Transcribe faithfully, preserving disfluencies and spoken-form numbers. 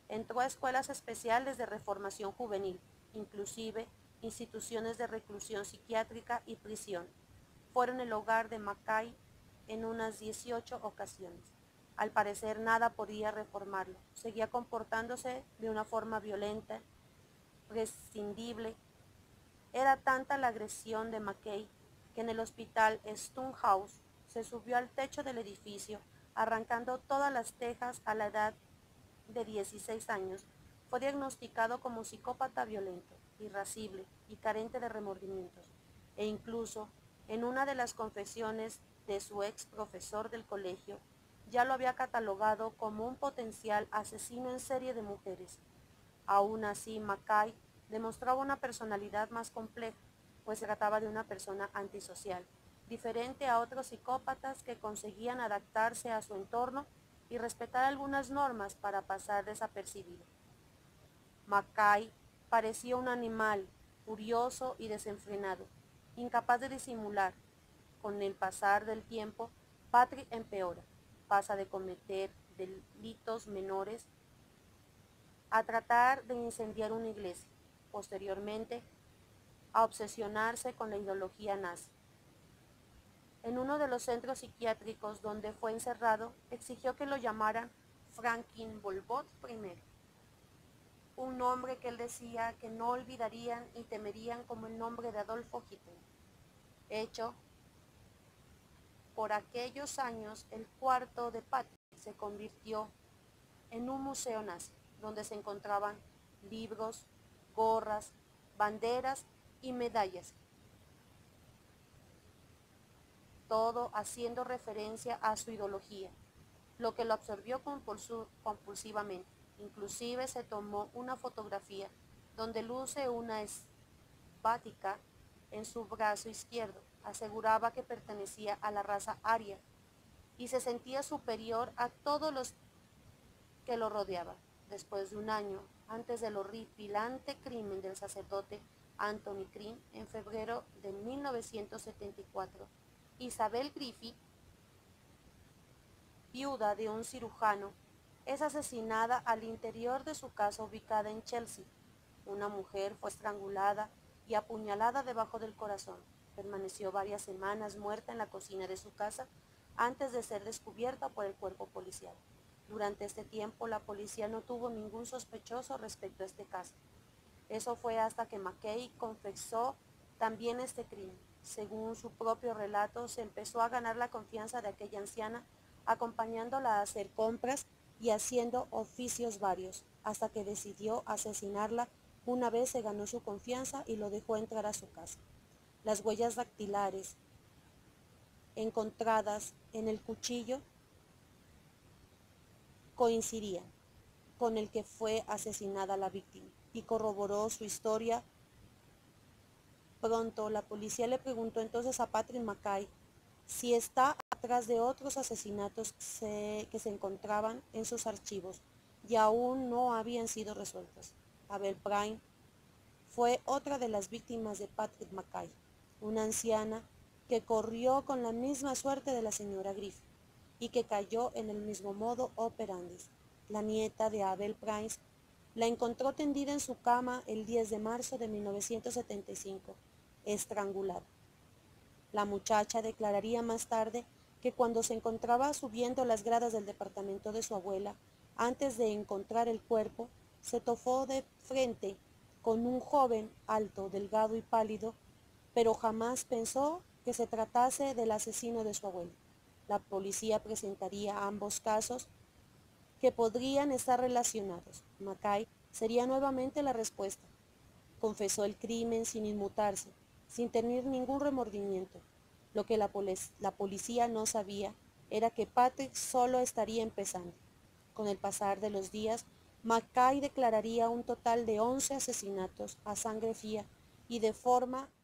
Entró a escuelas especiales de reformación juvenil, inclusive instituciones de reclusión psiquiátrica y prisión. Fueron el hogar de Mackay en unas dieciocho ocasiones. Al parecer nada podía reformarlo. Seguía comportándose de una forma violenta, prescindible. Era tanta la agresión de Mackay que en el hospital Stonehouse se subió al techo del edificio, arrancando todas las tejas a la edad de dieciséis años. Fue diagnosticado como psicópata violento, irascible y carente de remordimientos, e incluso en una de las confesiones de su ex profesor del colegio, ya lo había catalogado como un potencial asesino en serie de mujeres. Aún así, Mackay demostraba una personalidad más compleja, pues se trataba de una persona antisocial, diferente a otros psicópatas que conseguían adaptarse a su entorno y respetar algunas normas para pasar desapercibido. Mackay parecía un animal, furioso y desenfrenado, incapaz de disimular. Con el pasar del tiempo, Patrick empeora, pasa de cometer delitos menores a tratar de incendiar una iglesia, posteriormente a obsesionarse con la ideología nazi. En uno de los centros psiquiátricos donde fue encerrado, exigió que lo llamaran Franklin Volbot primero, un nombre que él decía que no olvidarían y temerían como el nombre de Adolfo Hitler. Hecho por aquellos años, el cuarto de Patrick se convirtió en un museo nazi, donde se encontraban libros, gorras, banderas y medallas, todo haciendo referencia a su ideología, lo que lo absorbió compulsivamente. Inclusive se tomó una fotografía donde luce una esvástica en su brazo izquierdo. Aseguraba que pertenecía a la raza aria y se sentía superior a todos los que lo rodeaban. Después de un año, antes del horripilante crimen del sacerdote Anthony Green en febrero de mil novecientos setenta y cuatro, Isabel Griffith, viuda de un cirujano, es asesinada al interior de su casa ubicada en Chelsea. Una mujer fue estrangulada y apuñalada debajo del corazón. Permaneció varias semanas muerta en la cocina de su casa antes de ser descubierta por el cuerpo policial. Durante este tiempo, la policía no tuvo ningún sospechoso respecto a este caso. Eso fue hasta que Mackay confesó también este crimen. Según su propio relato, se empezó a ganar la confianza de aquella anciana, acompañándola a hacer compras y haciendo oficios varios, hasta que decidió asesinarla una vez se ganó su confianza y lo dejó entrar a su casa. Las huellas dactilares encontradas en el cuchillo coincidían con el que fue asesinada la víctima y corroboró su historia. Pronto la policía le preguntó entonces a Patrick Mackay si está atrás de otros asesinatos que se encontraban en sus archivos y aún no habían sido resueltos. Abel Bryant fue otra de las víctimas de Patrick Mackay, una anciana que corrió con la misma suerte de la señora Griffith y que cayó en el mismo modo operandi. La nieta de Abel Bryant la encontró tendida en su cama el diez de marzo de mil novecientos setenta y cinco, estrangulada. La muchacha declararía más tarde que cuando se encontraba subiendo las gradas del departamento de su abuela, antes de encontrar el cuerpo, se topó de frente con un joven alto, delgado y pálido, pero jamás pensó que se tratase del asesino de su abuela. La policía presentaría ambos casos que podrían estar relacionados. Mackay sería nuevamente la respuesta. Confesó el crimen sin inmutarse, sin tener ningún remordimiento. Lo que la, la policía no sabía era que Patrick solo estaría empezando. Con el pasar de los días, Mackay declararía un total de once asesinatos a sangre fría y de forma